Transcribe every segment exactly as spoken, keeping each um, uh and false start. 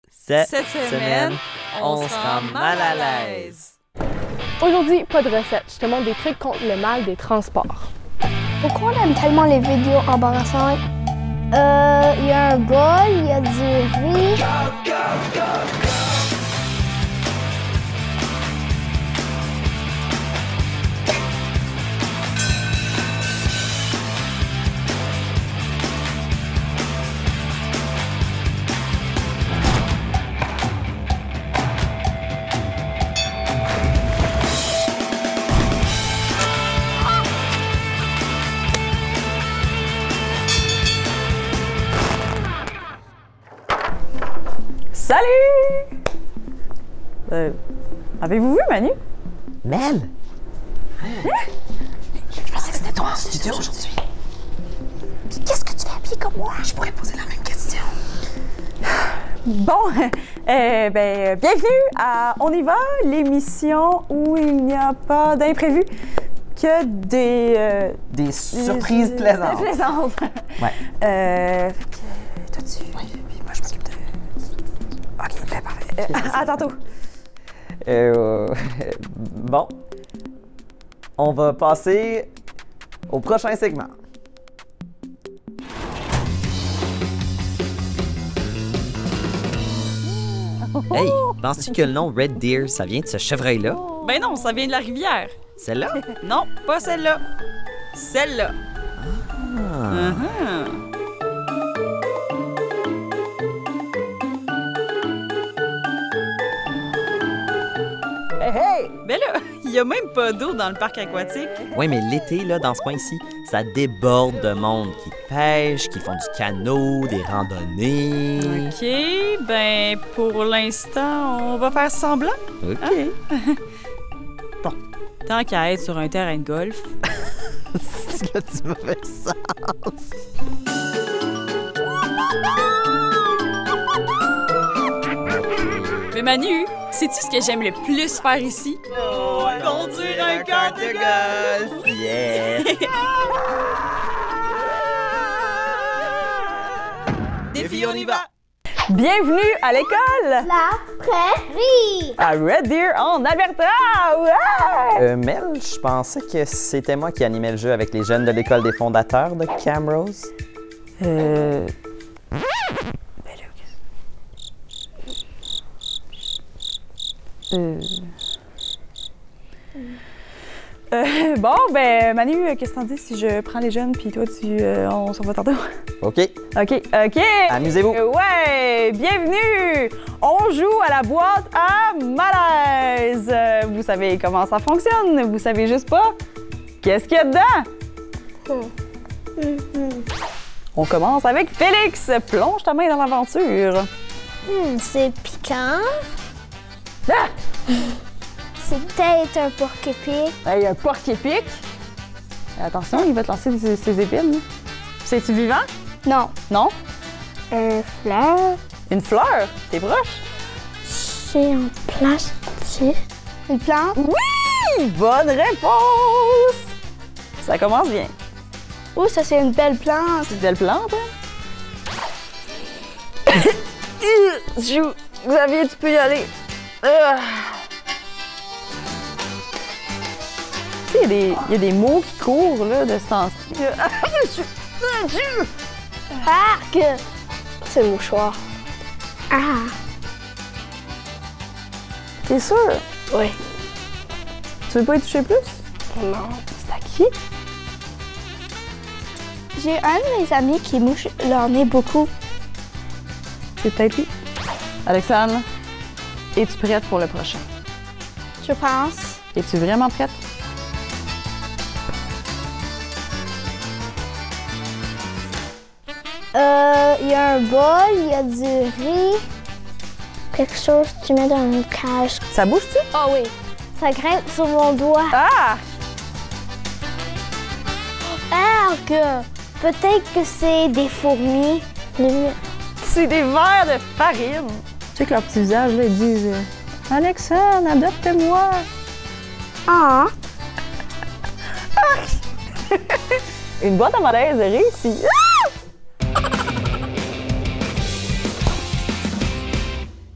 Cette, Cette semaine, semaine, on se rend mal à l'aise. Aujourd'hui, pas de recette. Je te montre des trucs contre le mal des transports. Pourquoi on aime tellement les vidéos embarrassantes? Euh, il y a un bol, il y a du riz. Salut! Euh, avez-vous vu Manu? Mel? Je pensais que c'était toi en studio aujourd'hui. Qu'est-ce que tu fais habiller comme moi? Je pourrais poser la même question. Bon, euh, ben, bienvenue à On y va, l'émission où il n'y a pas d'imprévu, que des... euh, Des surprises des- plaisantes. des plaisantes. Ouais. Euh, fait que, toi, tu... Puis moi, je m'occupe de... OK, ben, parfait. Euh, à tantôt. Euh, bon. On va passer au prochain segment. Hey, penses-tu que le nom Red Deer, ça vient de ce chevreuil-là? Ben non, ça vient de la rivière. Celle-là? Non, pas celle-là. Celle-là. Ah. Mhm. Hey, hey! Ben là, il n'y a même pas d'eau dans le parc aquatique. Oui, mais l'été, là, dans ce coin-ci, ça déborde de monde qui pêche, qui font du canot, des randonnées. OK, ben pour l'instant, on va faire semblant. OK. Bon, tant qu'à être sur un terrain de golf. C'est là du mauvais sens. Mais Manu, sais-tu ce que j'aime le plus faire ici? Oh, conduire un car de golf! Yeah! Défi, on y va! Bienvenue à l'école! La prairie! À Red Deer en Alberta! Ouais! Euh, Mel, je pensais que c'était moi qui animais le jeu avec les jeunes de l'école des fondateurs de Camrose. Euh... Euh... Euh, bon, ben, Manu, qu'est-ce que t'en dis si je prends les jeunes puis toi, tu, euh, on s'en va tantôt? OK, OK, OK! amusez-vous! Euh, Ouais! Bienvenue! On joue à la boîte à malaise! Euh, Vous savez comment ça fonctionne? Vous savez juste pas? Qu'est-ce qu'il y a dedans? On commence avec Félix! Plonge ta main dans l'aventure! Hmm, c'est piquant. Ah! C'est peut-être un porc-épic. Hey, un porc épic! Attention, il va te lancer ses, ses épines. là. C'est-tu vivant? Non. Non? Un fleur. Une fleur? T'es proche? C'est en plastique. Une plante. Oui! Bonne réponse! Ça commence bien. Oh, ça c'est une belle plante. C'est une belle plante, hein? Jou- Xavier, tu peux y aller. Ah. Tu sais, il y a des- il y, a des mots qui courent, là, de ce temps-ci. Arc! C'est le mouchoir. Ah! T'es sûr? Oui. Tu veux pas y toucher plus? Non. C'est à qui? J'ai un de mes amis qui mouche leur nez beaucoup. C'est peut-être lui. Alexandre, es-tu prête pour le prochain? Je pense. Es-tu vraiment prête? Euh, il y a un bol, il y a du riz. Quelque chose que tu mets dans une cage. Ça bouge-tu? Ah oui. Ça grimpe sur mon doigt. Ah! Arc! Peut-être que c'est des fourmis. Le- C'est des verres de farine. Tu sais que leur petit visage, là, ils disent euh, Alexandre, adopte-moi. Ah! Une boîte à malaise réussie. Ah!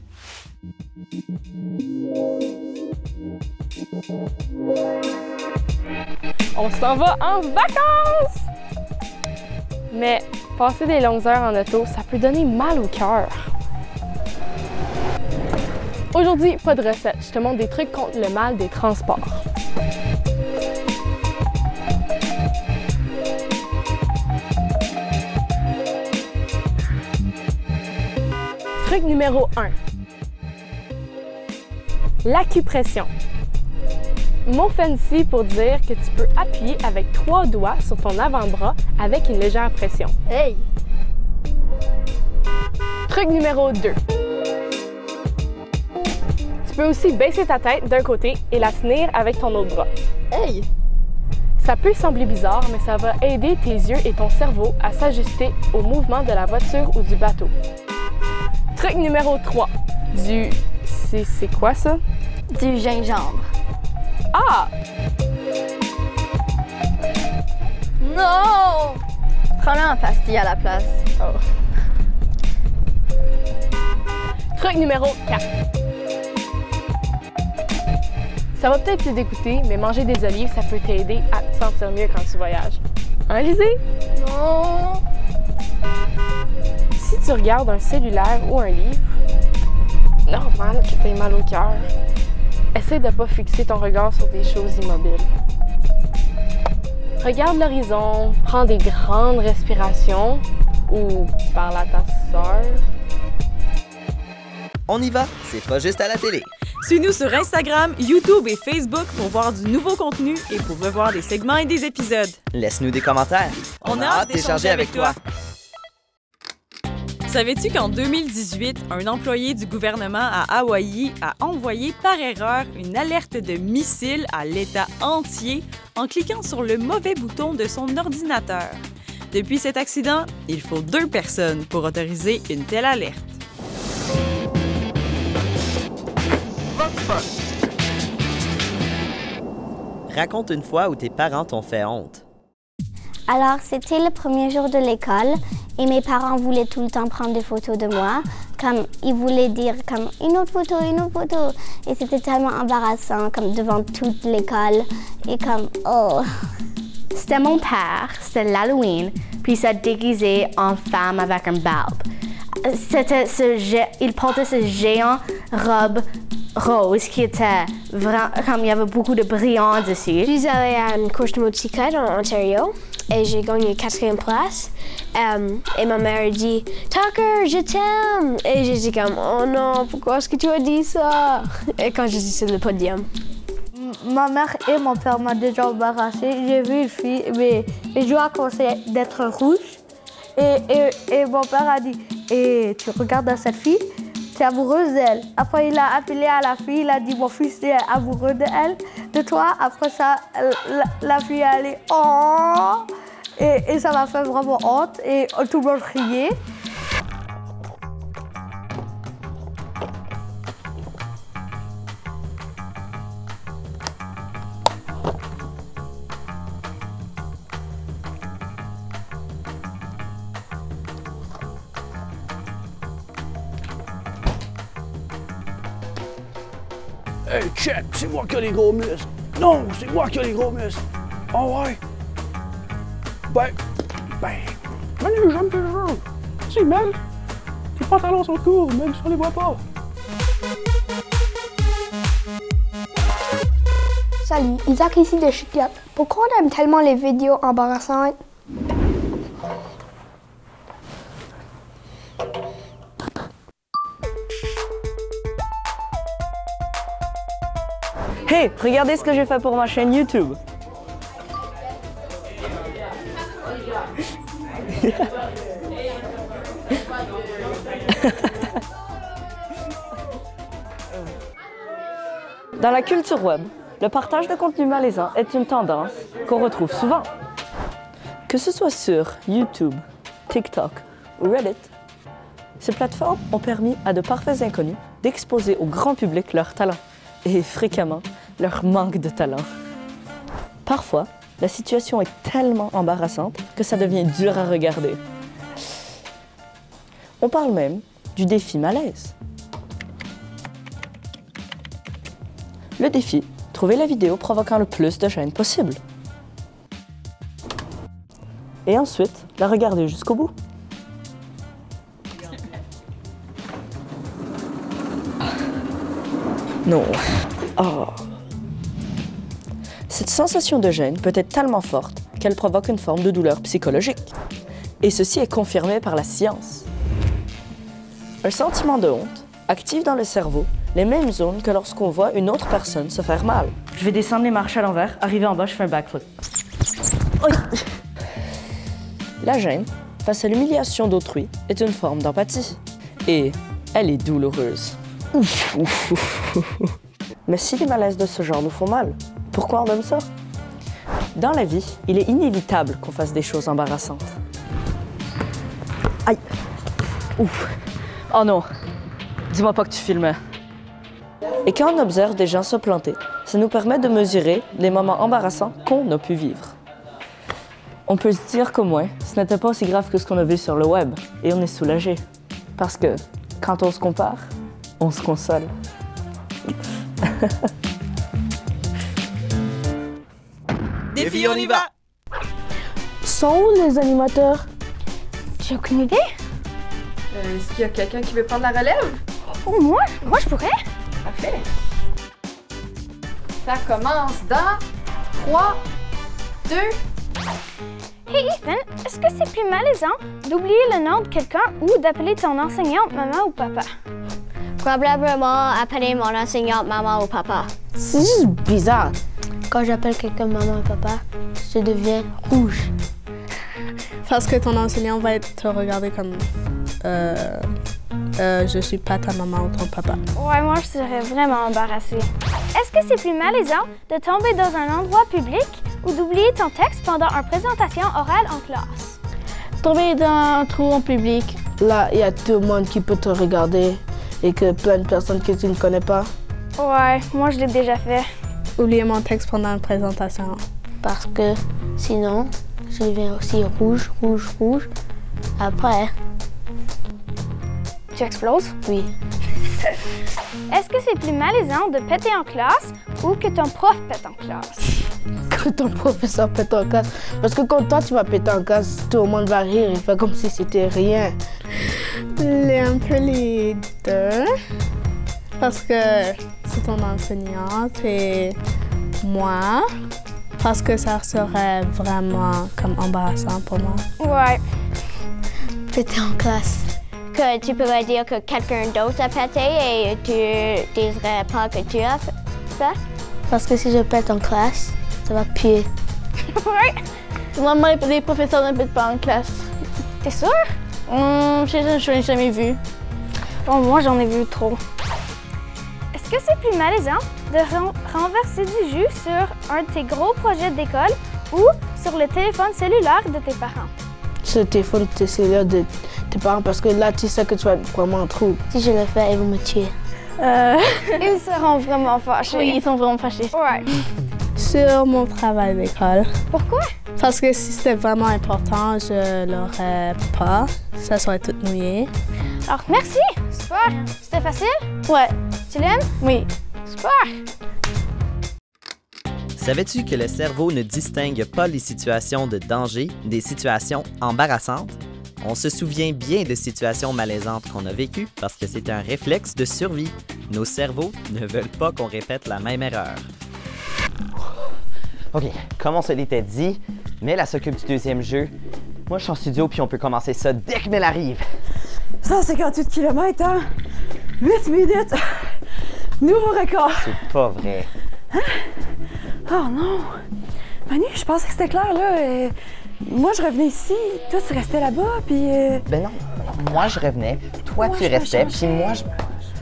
On s'en va en vacances! Mais passer des longues heures en auto, ça peut donner mal au cœur. Aujourd'hui, pas de recette. Je te montre des trucs contre le mal des transports. Truc numéro un. L'acupression. Mot fancy pour dire que tu peux appuyer avec trois doigts sur ton avant-bras avec une légère pression. Hey! Truc numéro deux. Tu peux aussi baisser ta tête d'un côté et la tenir avec ton autre bras. Hey! Ça peut sembler bizarre, mais ça va aider tes yeux et ton cerveau à s'ajuster au mouvement de la voiture ou du bateau. Truc numéro trois. Du... C'est, c'est quoi ça? Du gingembre. Ah! Non! Prends-le en pastille à la place. Oh. Truc numéro quatre. Ça va peut-être te dégoûter, mais manger des olives, ça peut t'aider à te sentir mieux quand tu voyages. Hein, Lizzie? Non! Si tu regardes un cellulaire ou un livre, normal que tu aies mal au cœur. Essaye de ne pas fixer ton regard sur des choses immobiles. Regarde l'horizon, prends des grandes respirations ou parle à ta sœur. On y va, c'est pas juste à la télé. Suis-nous sur Instagram, YouTube et Facebook pour voir du nouveau contenu et pour revoir des segments et des épisodes. Laisse-nous des commentaires. On a hâte d'échanger avec toi. Savais-tu qu'en deux mille dix-huit, un employé du gouvernement à Hawaï a envoyé par erreur une alerte de missile à l'État entier en cliquant sur le mauvais bouton de son ordinateur? Depuis cet accident, il faut deux personnes pour autoriser une telle alerte. Raconte une fois où tes parents t'ont fait honte. Alors, c'était le premier jour de l'école et mes parents voulaient tout le temps prendre des photos de moi. Comme, ils voulaient dire comme une autre photo, une autre photo. Et c'était tellement embarrassant, comme devant toute l'école. Et comme, oh. C'était mon père, c'était l'Halloween, puis il s'est déguisé en femme avec un barbe. C'était ce gé... Il portait ce géant robe rose qui était vraiment comme il y avait beaucoup de brillants dessus. Je suis allée à une course de motocyclette en Ontario et j'ai gagné quatrième place. Um, et ma mère a dit « Tucker, je t'aime! » Et j'ai dit comme « Oh non, pourquoi est-ce que tu as dit ça? » Et quand je suis sur le podium. Ma mère et mon père m'ont déjà embarrassée. J'ai vu une fille, mais les joueurs commençaient d'être rouges. Et, et, et mon père a dit et tu regardes à cette fille, tu es amoureuse d'elle. Après, il a appelé à la fille, il a dit mon fils est amoureux d'elle, de toi. Après ça, la, la fille a dit oh! Et, et ça m'a fait vraiment honte et tout le monde criait. Hey, check, c'est moi qui ai les gros muscles. Non, c'est moi qui ai les gros muscles. Oh ouais. Ben, ben, Manu, j'aime tes jeux. Si, Mel, tes pantalons sont courts, même si on les voit pas. Salut, Isaac ici de Chiclotte. Pourquoi on aime tellement les vidéos embarrassantes? Hey, regardez ce que j'ai fait pour ma chaîne YouTube. Dans la culture web, le partage de contenu malaisant est une tendance qu'on retrouve souvent. Que ce soit sur YouTube, TikTok ou Reddit, ces plateformes ont permis à de parfaits inconnus d'exposer au grand public leurs talents et fréquemment leur manque de talent. Parfois, la situation est tellement embarrassante que ça devient dur à regarder. On parle même du défi malaise. Le défi Trouvez la vidéo provoquant le plus de gêne possible. Et ensuite, la regardez jusqu'au bout. Non. Oh. Cette sensation de gêne peut être tellement forte qu'elle provoque une forme de douleur psychologique. Et ceci est confirmé par la science. Un sentiment de honte active dans le cerveau les mêmes zones que lorsqu'on voit une autre personne se faire mal. Je vais descendre les marches à l'envers, arriver en bas, je fais un backflip. La gêne, face à l'humiliation d'autrui, est une forme d'empathie. Et elle est douloureuse. Ouf, ouf, ouf, ouf. Mais si les malaises de ce genre nous font mal, pourquoi on aime ça? Dans la vie, il est inévitable qu'on fasse des choses embarrassantes. Aïe! Ouf! Oh non! Dis-moi pas que tu filmais. Et quand on observe des gens se planter, ça nous permet de mesurer les moments embarrassants qu'on a pu vivre. On peut se dire qu'au moins, ce n'était pas aussi grave que ce qu'on a vu sur le web, et on est soulagé. Parce que, quand on se compare, on se console. Défi, on y va! Sont où les animateurs? J'ai aucune idée. Euh, Est-ce qu'il y a quelqu'un qui veut prendre la relève? Oh, moi? Moi, je pourrais. Parfait. Ça commence dans trois, deux... Hey Ethan, est-ce que c'est plus malaisant d'oublier le nom de quelqu'un ou d'appeler ton enseignante maman ou papa? Probablement appeler mon enseignante maman ou papa. C'est juste bizarre. Quand j'appelle quelqu'un maman et papa, je deviens rouge. Parce que ton enseignant va te regarder comme... Euh, euh, je suis pas ta maman ou ton papa. Ouais, moi, je serais vraiment embarrassée. Est-ce que c'est plus malaisant de tomber dans un endroit public ou d'oublier ton texte pendant une présentation orale en classe? Tomber dans un trou en public. Là, il y a tout le monde qui peut te regarder et que plein de personnes que tu ne connais pas. Ouais, moi, je l'ai déjà fait. Oublier mon texte pendant une présentation. Parce que sinon, je deviens aussi rouge, rouge, rouge. Après... Tu exploses? Oui. Est-ce que c'est plus malaisant de péter en classe ou que ton prof pète en classe? Que ton professeur pète en classe. Parce que quand toi, tu vas péter en classe, tout le monde va rire et faire comme si c'était rien. Les, un peu les deux. Parce que c'est ton enseignante et moi. Parce que ça serait vraiment comme embarrassant pour moi. Ouais. Péter en classe. Que tu pourrais dire que quelqu'un d'autre a pété et tu dirais pas que tu as fait ça? Parce que si je pète en classe, ça va puer. Ouais. Normalement, les professeurs ne pètent pas en classe. T'es sûr? Hum, je n'ai jamais vu. Bon, moi, j'en ai vu trop. Est-ce que c'est plus malaisant de ren- renverser du jus sur un de tes gros projets d'école ou sur le téléphone cellulaire de tes parents? Sur le téléphone cellulaire de tes parents, parce que là, tu sais que tu vas être vraiment en trou. Si je le fais, ils vont me tuer. Euh, ils seront vraiment fâchés. Oui, ils sont vraiment fâchés. Ouais. Sur mon travail d'école. Pourquoi? Parce que si c'était vraiment important, je l'aurais pas. Ça serait tout mouillé. Alors, merci. Super. C'était facile? Ouais. Tu l'aimes? Oui. Super. Savais-tu que le cerveau ne distingue pas les situations de danger des situations embarrassantes? On se souvient bien de situations malaisantes qu'on a vécues parce que c'est un réflexe de survie. Nos cerveaux ne veulent pas qu'on répète la même erreur. OK, comme on se l'était dit, Mel s'occupe du deuxième jeu. Moi, je suis en studio puis on peut commencer ça dès que Mel arrive. cent cinquante-huit kilomètres en huit minutes. Nouveau record. C'est pas vrai. Hein? Oh non. Manu, je pensais que c'était clair, là. Euh, moi, je revenais ici. Toi, tu restais là-bas, puis... Euh... Ben non. Moi, je revenais. Toi, moi, tu restais, puis moi, je...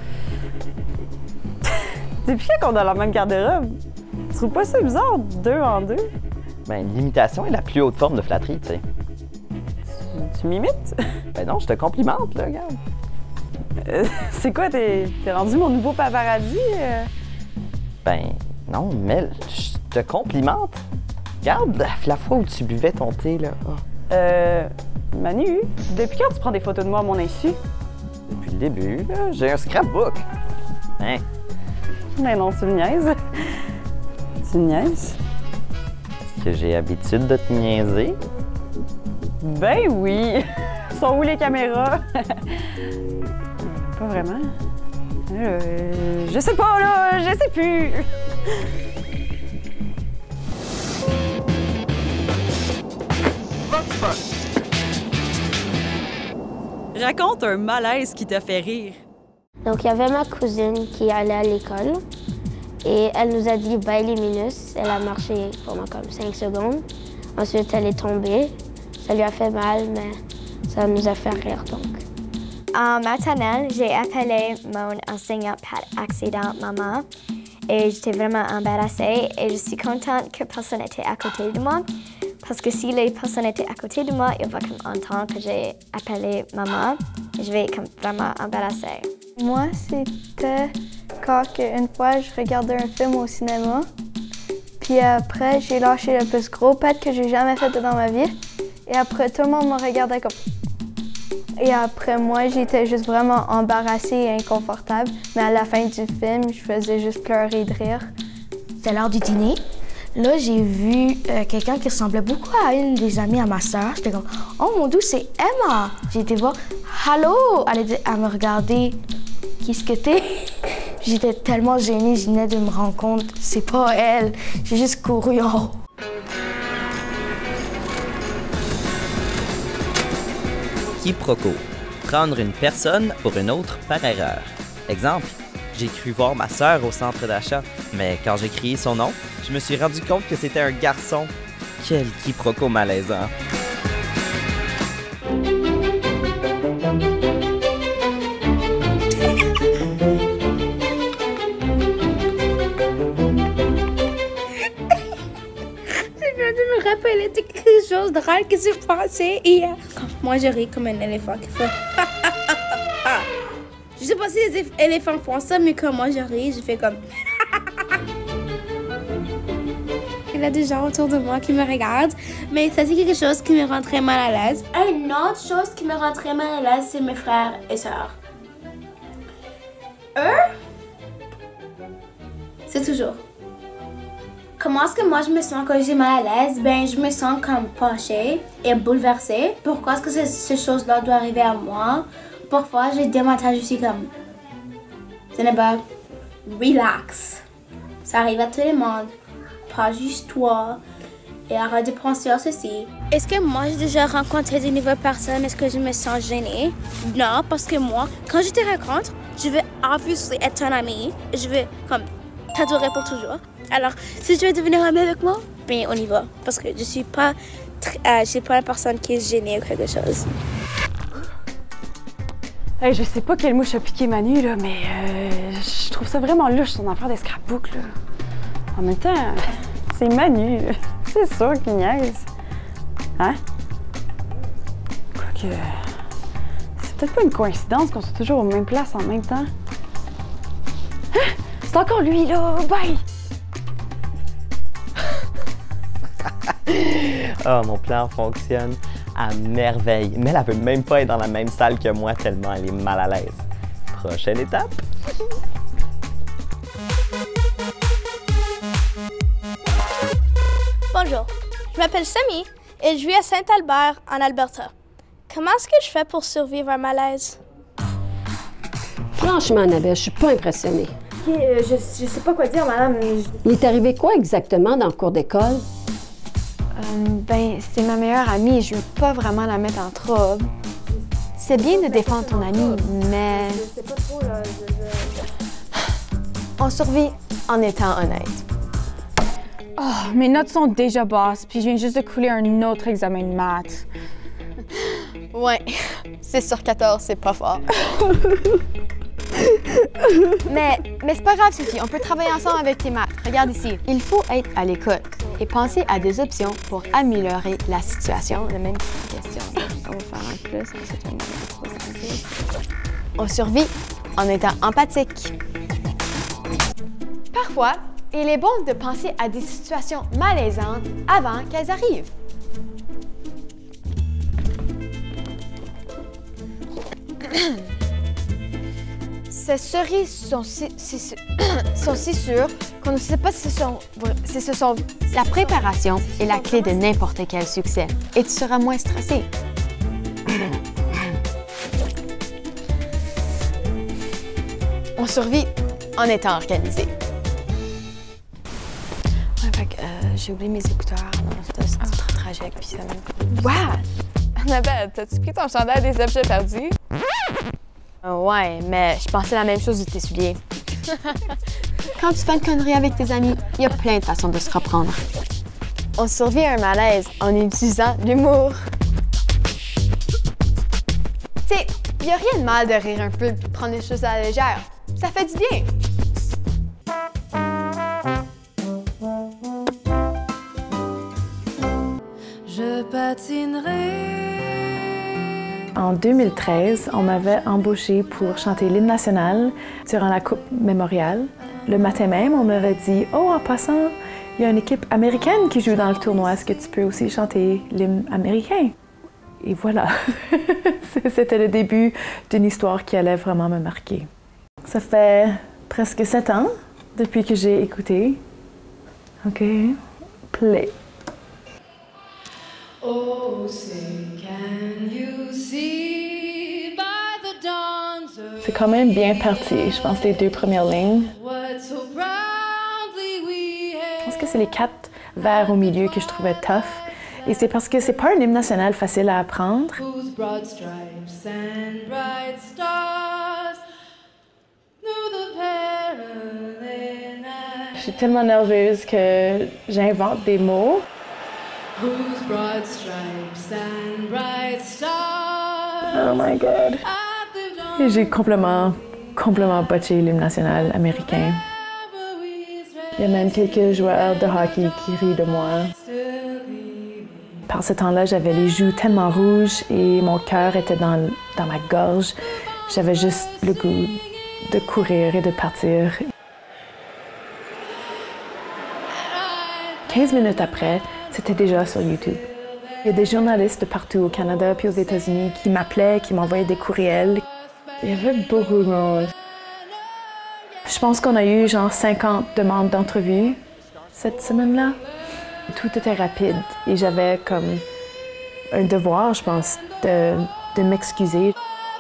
Depuis quand on a la même garde-robe? Tu trouves pas ça bizarre, deux en deux? Ben, l'imitation est la plus haute forme de flatterie, tu sais. Tu, tu m'imites? Ben non, je te complimente, là, regarde. Euh, c'est quoi, t'es rendu mon nouveau paparazzi? Euh... Ben, non, Mel, je te complimente. Regarde la, la fois où tu buvais ton thé, là. Oh. Euh... Manu, depuis quand tu prends des photos de moi à mon insu? Depuis le début, là, j'ai un scrapbook. Hein? Ben non, tu me niaises. Tu me niaises? Est-ce que j'ai l'habitude de te niaiser? Ben oui! Sont où les caméras? Pas vraiment. Euh, je sais pas, là! Je sais plus! Raconte un malaise qui t'a fait rire. Donc, il y avait ma cousine qui allait à l'école et elle nous a dit « bye les minus ». Elle a marché pendant comme cinq secondes. Ensuite, elle est tombée. Ça lui a fait mal, mais ça nous a fait rire donc. En maternelle, j'ai appelé mon enseignante par accident maman et j'étais vraiment embarrassée et je suis contente que personne n'était à côté de moi parce que si les personnes étaient à côté de moi, ils vont comme entendre que j'ai appelé maman et je vais être comme vraiment embarrassée. Moi, c'était quand une fois je regardais un film au cinéma, puis après j'ai lâché le plus gros pet que j'ai jamais fait dans ma vie et après tout le monde me regardait comme... Et après moi, j'étais juste vraiment embarrassée et inconfortable. Mais à la fin du film, je faisais juste pleurer de rire. C'était l'heure du dîner. Là, j'ai vu euh, quelqu'un qui ressemblait beaucoup à une des amies à ma sœur. J'étais comme « Oh mon Dieu, c'est Emma! » J'ai été voir « Allô! » Elle était à me regarder. « Qu'est-ce que t'es? » J'étais tellement gênée, je venais de me rendre compte. C'est pas elle. J'ai juste couru en haut. Quiproquo. Prendre une personne pour une autre par erreur. Exemple, j'ai cru voir ma sœur au centre d'achat, mais quand j'ai crié son nom, je me suis rendu compte que c'était un garçon. Quel quiproquo malaisant. Je me rappelais de quelque chose de drôle qui s'est passé hier. Moi, je ris comme un éléphant qui fait. Je sais pas si les éléphants font ça, mais quand moi je ris, je fais comme. Il y a des gens autour de moi qui me regardent, mais ça c'est quelque chose qui me rend très mal à l'aise. Une autre chose qui me rend très mal à l'aise, c'est mes frères et sœurs. Eux, c'est toujours. Comment est-ce que moi je me sens quand j'ai mal à l'aise? Ben, je me sens comme fâchée et bouleversée. Pourquoi est-ce que ces, ces choses-là doivent arriver à moi? Parfois, j'ai des matins, je suis comme... Ce n'est pas... Relax. Ça arrive à tout le monde. Pas juste toi. Et arrête de penser à ceci. Est-ce que moi, j'ai déjà rencontré de nouvelles personnes? Est-ce que je me sens gênée? Non, parce que moi, quand je te rencontre, je veux obviously être ton amie. Je veux, comme, t'adorer pour toujours. Alors, si tu veux devenir amie avec moi, bien, on y va. Parce que je suis pas, euh, je suis pas la personne qui est gênée ou quelque chose. Hey, je sais pas quelle mouche a piqué Manu, là, mais euh, je trouve ça vraiment louche, son affaire de scrapbook, là. En même temps, c'est Manu, là. C'est sûr qu'il niaise. Hein? Quoique... C'est peut-être pas une coïncidence qu'on soit toujours aux mêmes places en même temps. Hein? C'est encore lui, là! Bye! Ah, oh, mon plan fonctionne à merveille. Mais elle veut même pas être dans la même salle que moi tellement elle est mal à l'aise. Prochaine étape. Bonjour, je m'appelle Samy et je vis à Saint-Albert, en Alberta. Comment est-ce que je fais pour survivre à un malaise? Franchement, Annabelle, je suis pas impressionnée. Okay, euh, je, je sais pas quoi dire, madame. Je... Il est arrivé quoi exactement dans le cours d'école? Euh, ben, c'est ma meilleure amie. Je veux pas vraiment la mettre en trouble. C'est bien de défendre ton amie, mais... Je sais pas trop, là. Je, je... On survit en étant honnête. Oh, mes notes sont déjà basses, puis je viens juste de couler un autre examen de maths. Ouais, six sur quatorze, c'est pas fort. mais mais c'est pas grave, Sophie, on peut travailler ensemble avec tes maths. Regarde ici. Il faut être à l'écoute et penser à des options pour améliorer la situation. La même question. On va faire un plus. On survit en étant empathique. Parfois, il est bon de penser à des situations malaisantes avant qu'elles arrivent. Ces cerises sont si, si, si, sont si sûres qu'on ne sait pas si ce sont, si ce sont... La préparation est la clé de n'importe quel succès et tu seras moins stressé. On survit en étant organisé. Ouais, fait que, euh, j'ai oublié mes écouteurs. C'était très tragique, puis ça me... Wow! Annabelle, t'as-tu pris ton chandail des objets perdus? Euh, ouais, mais je pensais la même chose de tes souliers. Quand tu fais une connerie avec tes amis, il y a plein de façons de se reprendre. On survit à un malaise en utilisant l'humour. Tu sais, il n'y a rien de mal de rire un peu et de prendre les choses à la légère. Ça fait du bien. Je patinerai. En deux mille treize, on m'avait embauchée pour chanter l'hymne national durant la Coupe mémoriale. Le matin même, on m'avait dit « Oh, en passant, il y a une équipe américaine qui joue dans le tournoi. Est-ce que tu peux aussi chanter l'hymne américain? » Et voilà, c'était le début d'une histoire qui allait vraiment me marquer. Ça fait presque sept ans depuis que j'ai écouté. OK, play. Oh, say, can you see by the dawn's early C'est quand même bien parti, je pense, les deux premières lignes. what so proudly we Je pense que c'est les quatre vers au milieu que je trouvais tough. Et c'est parce que c'est pas un hymne national facile à apprendre. whose broad stripes and bright stars through the perilous night. Je suis tellement nerveuse que j'invente des mots. Whose broad stripes and bright stars. Oh my God. Et j'ai complètement, complètement botché l'hymne national américain. Il y a même quelques joueurs de hockey qui rient de moi. Par ce temps-là, j'avais les joues tellement rouges et mon cœur était dans, dans ma gorge. J'avais juste le goût de courir et de partir. quinze minutes après, c'était déjà sur YouTube. Il y a des journalistes de partout au Canada puis aux États-Unis qui m'appelaient, qui m'envoyaient des courriels. Il y avait beaucoup de monde. Je pense qu'on a eu genre cinquante demandes d'entrevue cette semaine-là. Tout était rapide et j'avais comme un devoir, je pense, de, de m'excuser.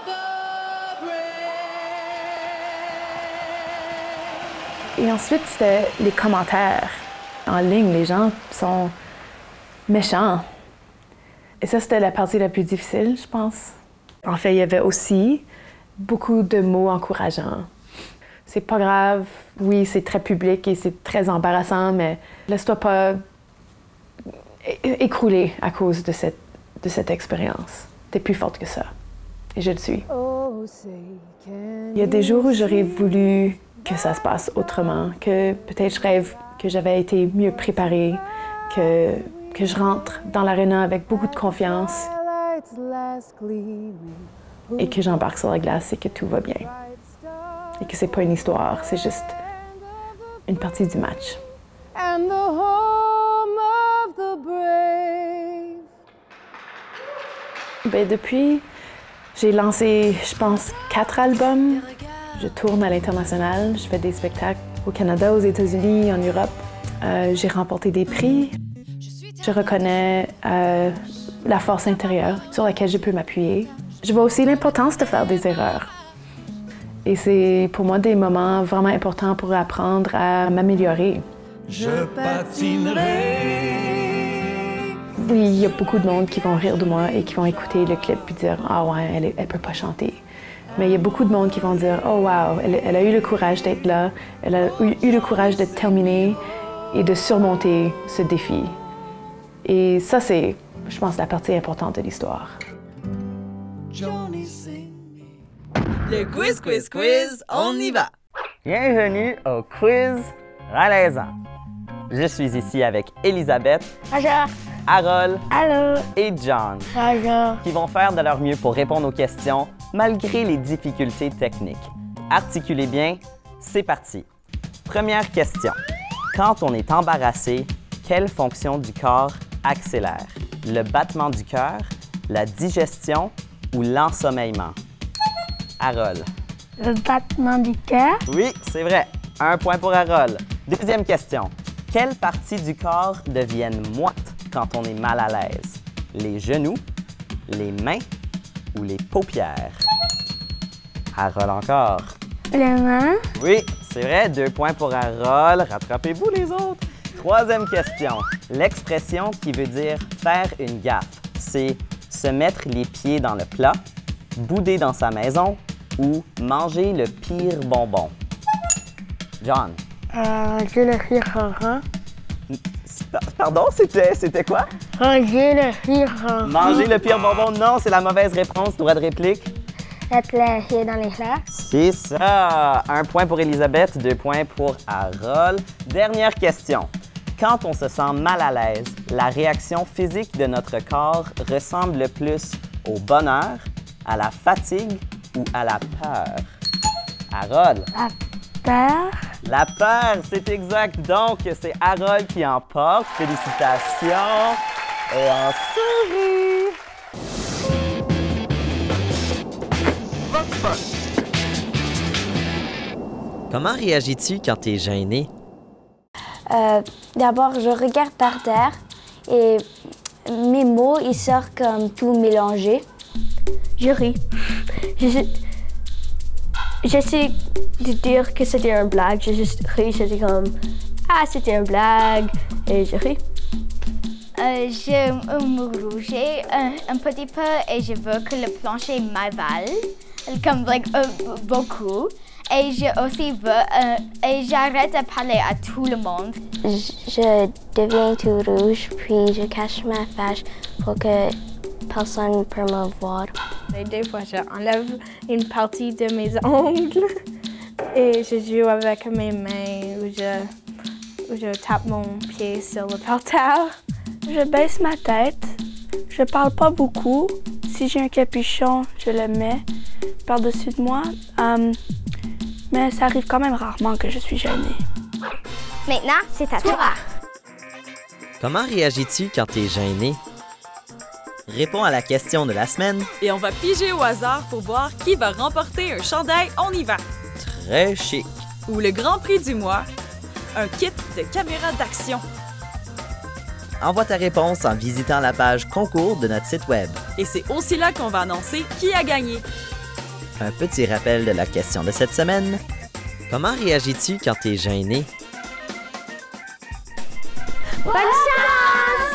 Et ensuite, c'était les commentaires. En ligne, les gens sont méchants. Et ça, c'était la partie la plus difficile, je pense. En fait, il y avait aussi beaucoup de mots encourageants. C'est pas grave, oui, c'est très public et c'est très embarrassant, mais laisse-toi pas écrouler à cause de cette, de cette expérience. T'es plus forte que ça. Et je le suis. Il y a des jours où j'aurais voulu que ça se passe autrement, que peut-être je rêve que j'avais été mieux préparée, que, que je rentre dans l'aréna avec beaucoup de confiance et que j'embarque sur la glace et que tout va bien. Et que c'est pas une histoire, c'est juste une partie du match. And the home of the brave. Ben, depuis, j'ai lancé, je pense, quatre albums. Je tourne à l'international, je fais des spectacles au Canada, aux États-Unis, en Europe. Euh, j'ai remporté des prix. Je reconnais euh, la force intérieure sur laquelle je peux m'appuyer. Je vois aussi l'importance de faire des erreurs. Et c'est pour moi des moments vraiment importants pour apprendre à m'améliorer. Je patinerai. Oui, il y a beaucoup de monde qui vont rire de moi et qui vont écouter le clip et dire « Ah ouais, elle, elle peut pas chanter ». Mais il y a beaucoup de monde qui vont dire « Oh wow, elle, elle a eu le courage d'être là, elle a eu, eu le courage de terminer et de surmonter ce défi ». Et ça, c'est, je pense, la partie importante de l'histoire. Le quiz, quiz, quiz, on y va! Bienvenue au quiz Malaisant. Je suis ici avec Elisabeth, Bonjour. Harold Allô. et John, Bonjour. qui vont faire de leur mieux pour répondre aux questions malgré les difficultés techniques. Articulez bien, c'est parti. Première question. Quand on est embarrassé, quelle fonction du corps accélère? Le battement du cœur, la digestion ou l'ensommeillement? Harold. Le battement du cœur. Oui, c'est vrai. Un point pour Harold. Deuxième question. Quelles parties du corps deviennent moites quand on est mal à l'aise? Les genoux, les mains ou les paupières? Harold encore. Les mains. Oui, c'est vrai. Deux points pour Harold. Rattrapez-vous les autres. Troisième question. L'expression qui veut dire faire une gaffe, c'est se mettre les pieds dans le plat, bouder dans sa maison ou manger le pire bonbon. John. Ranger le pire bonbon. Pardon, c'était, c'était quoi? Ranger le pire bonbon. Manger le pire bonbon, non, c'est la mauvaise réponse. Droit de réplique. Mettre les pieds dans les plats. C'est ça. Un point pour Elisabeth, deux points pour Harold. Dernière question. Quand on se sent mal à l'aise, la réaction physique de notre corps ressemble le plus au bonheur, à la fatigue ou à la peur? Harold. La peur. La peur, c'est exact. Donc, c'est Harold qui emporte. Félicitations. Et en sourit. Comment réagis-tu quand t'es gêné? Euh, D'abord, je regarde par terre et mes mots, ils sortent comme tout mélangés. Je ris. Je- J'essaie de dire que c'était une blague. Je juste ris, c'était comme « Ah, c'était une blague » et je ris. Euh, je me rougeais un, un petit peu et je veux que le plancher m'avale, comme like, euh, beaucoup. Et je aussi veux, euh, et j'arrête de parler à tout le monde. Je deviens tout rouge, puis je cache ma face pour que personne ne peut me voir. Et des fois, j'enlève une partie de mes ongles et je joue avec mes mains ou je, ou je tape mon pied sur le parterre. Je baisse ma tête. Je parle pas beaucoup. Si j'ai un capuchon, je le mets par-dessus de moi. Um, mais ça arrive quand même rarement que je suis gênée. Maintenant, c'est à toi. Comment réagis-tu quand t'es gêné? Réponds à la question de la semaine. Et on va piger au hasard pour voir qui va remporter un chandail On y va. Très chic. Ou le grand prix du mois, un kit de caméra d'action. Envoie ta réponse en visitant la page concours de notre site web. Et c'est aussi là qu'on va annoncer qui a gagné. Un petit rappel de la question de cette semaine. Comment réagis-tu quand t'es gêné? Bonne chance!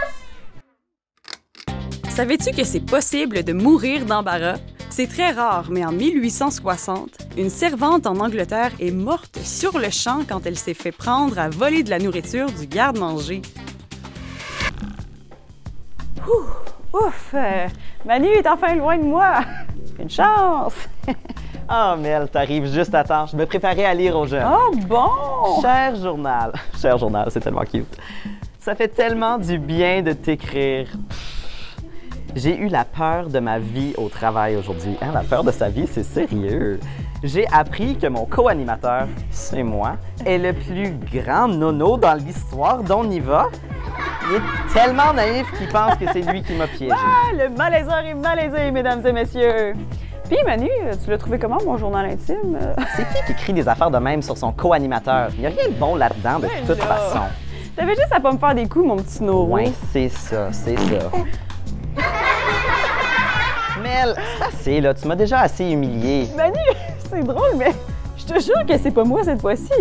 Savais-tu que c'est possible de mourir d'embarras? C'est très rare, mais en mille huit cent soixante, une servante en Angleterre est morte sur le champ quand elle s'est fait prendre à voler de la nourriture du garde-manger. Ouh, ouf! euh, Manu est enfin loin de moi! Une chance! Oh, Mel, t'arrives juste à temps. Je me préparais à lire aux jeunes. Oh, bon! Cher journal. Cher journal, c'est tellement cute. Ça fait tellement du bien de t'écrire. J'ai eu la peur de ma vie au travail aujourd'hui. Hein, la peur de sa vie, c'est sérieux. J'ai appris que mon co-animateur, c'est moi, est le plus grand nono dans l'histoire d'On y va. Il est tellement naïf qu'il pense que c'est lui qui m'a piégé. Ah, le malaiseur est malaisé, mesdames et messieurs! Puis Manu, tu l'as trouvé comment, mon journal intime? C'est qui qui écrit des affaires de même sur son co-animateur? Il n'y a rien de bon là-dedans, de Ben toute là. façon. T'avais juste à pas me faire des coups, mon petit Noro. Ouais, c'est ça, c'est ça. Mel, c'est assez, là. Tu m'as déjà assez humilié. Manu, c'est drôle, mais je te jure que c'est pas moi cette fois-ci.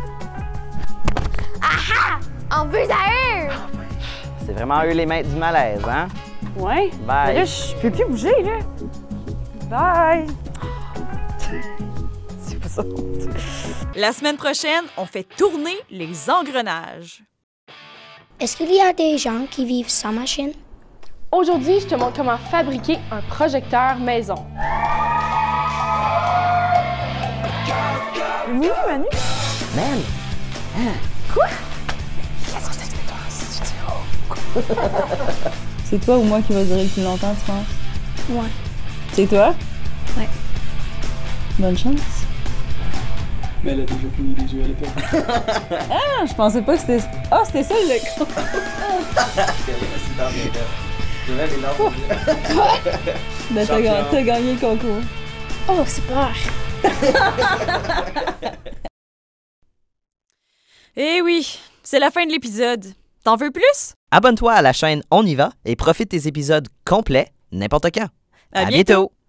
Ah ah! On veut à eux! C'est vraiment eux les maîtres du malaise, hein? Ouais. Bye. Mais là, je peux plus bouger, là. Bye! C'est pas ça. La semaine prochaine, on fait tourner les engrenages. Est-ce qu'il y a des gens qui vivent sans machine? Aujourd'hui, je te montre comment fabriquer un projecteur maison. Oui, Manu? Mel! Hein? Quoi? Qu'est-ce que c'était toi en studio? C'est toi ou moi qui va durer le plus longtemps, tu penses? Ouais. C'est toi? Ouais. Bonne chance. Mais elle a déjà fini les yeux, elle est pas. Ah, je pensais pas que c'était... Ah, c'était ça le con! Ben, t'as ga- t'as gagné le concours. Oh, super! Eh oui, c'est la fin de l'épisode. T'en veux plus? Abonne-toi à la chaîne On y va et profite des épisodes complets n'importe quand. À, à bientôt. bientôt.